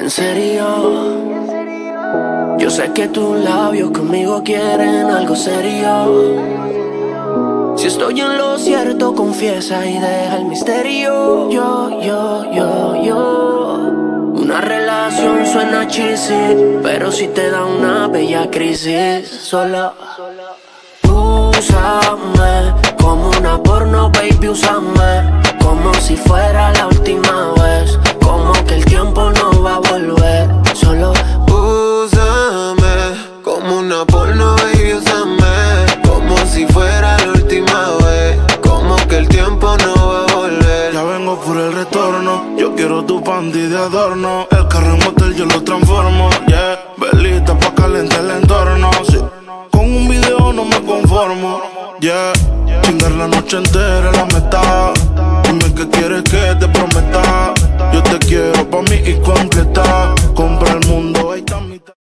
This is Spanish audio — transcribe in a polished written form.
En serio, yo sé que tus labios conmigo quieren algo serio. Si estoy en lo cierto, confiesa y deja el misterio. Una relación suena cheesy, pero si te da una bella crisis, solo úsame como una porno, baby, úsame como si fuera la última vez, como que el tiempo no va a volver. Solo úsame como una porno, baby, úsame como si fuera la última vez, como que el tiempo no va a volver. Ya vengo por el retorno, yo quiero tu panty de adorno. El carro en motel yo lo transformo, yeah. Velita pa' calentar el entorno, sí. Con un video no me conformo, yeah. Chingar la noche entera la meta. Dime qué quieres que te prometa. Yo te quiero pa' mí y completa.